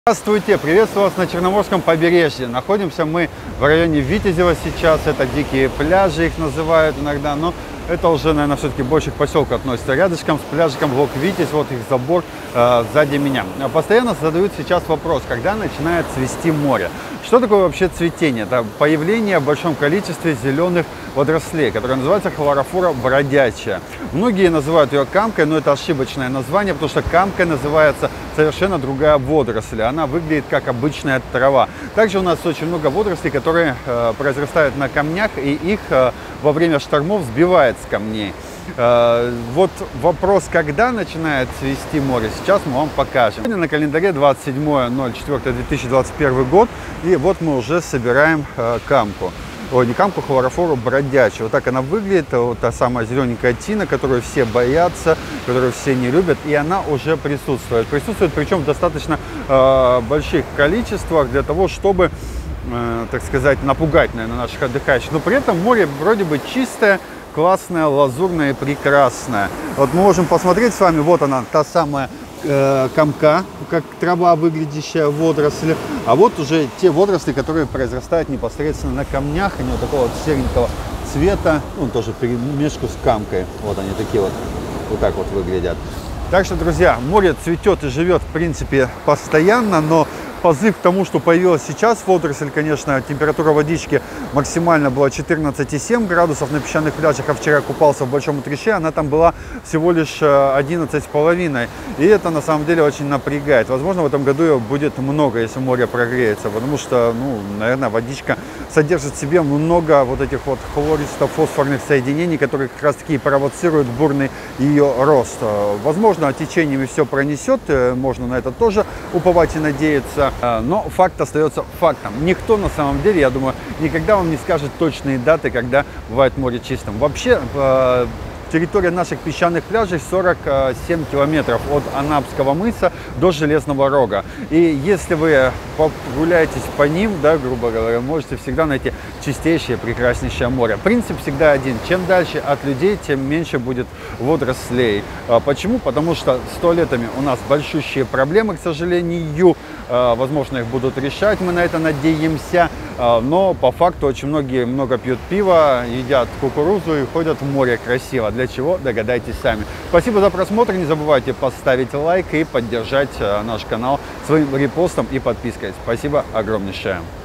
Здравствуйте! Приветствую вас на Черноморском побережье. Находимся мы в районе Витязева сейчас. Это дикие пляжи, их называют иногда, но это уже, наверное, все-таки больше к поселку относится. Рядышком с пляжиком Лок Витязь, вот их забор сзади меня. Постоянно задают сейчас вопрос, когда начинает цвести море. Что такое вообще цветение? Это появление в большом количестве зеленых водорослей, которые называются хлорофора бродячая. Многие называют ее камкой, но это ошибочное название, потому что камкой называется совершенно другая водоросль. Она выглядит как обычная трава. Также у нас очень много водорослей, которые произрастают на камнях, и их во время штормов сбивает с камней. Вот вопрос, когда начинает цвести море, сейчас мы вам покажем. Сегодня на календаре 27.04.2021 год, и вот мы уже собираем камку. Ой, не камку, хлорофору бродячую. Вот так она выглядит, вот та самая зелененькая тина, которую все боятся, которую все не любят, и она уже присутствует. Присутствует причем в достаточно больших количествах для того, чтобы, так сказать, напугать, наверное, наших отдыхающих. Но при этом море вроде бы чистое, классная, лазурная и прекрасная. Вот мы можем посмотреть с вами, вот она, та самая камка, как трава выглядящая водоросль, а вот уже те водоросли, которые произрастают непосредственно на камнях, они вот такого вот серенького цвета, ну, тоже перемешку с камкой, вот они такие вот так вот выглядят. Так что, друзья, море цветет и живет, в принципе, постоянно, но позыв к тому, что появилась сейчас водоросль, конечно, температура водички максимально была 14,7 градусов на песчаных пляжах, а вчера купался в Большом Утрище, она там была всего лишь 11,5, и это на самом деле очень напрягает. Возможно, в этом году ее будет много, если море прогреется, потому что, ну, наверное, водичка содержит в себе много вот этих вот хлористо-фосфорных соединений, которые как раз таки провоцируют бурный ее рост. Возможно, течениями все пронесет, можно на это тоже уповать и надеяться. Но факт остается фактом. Никто на самом деле, я думаю, никогда вам не скажет точные даты, когда бывает море чистым. Вообще, территория наших песчаных пляжей 47 километров от Анапского мыса до Железного Рога. И если вы прогуляетесь по ним, да, грубо говоря, можете всегда найти чистейшее, прекраснейшее море. Принцип всегда один. Чем дальше от людей, тем меньше будет водорослей. Почему? Потому что с туалетами у нас большущие проблемы, к сожалению. Возможно, их будут решать, мы на это надеемся. Но по факту очень многие много пьют пиво, едят кукурузу и ходят в море красиво. Для чего? Догадайтесь сами. Спасибо за просмотр. Не забывайте поставить лайк и поддержать наш канал своим репостом и подпиской. Спасибо огромнейшее.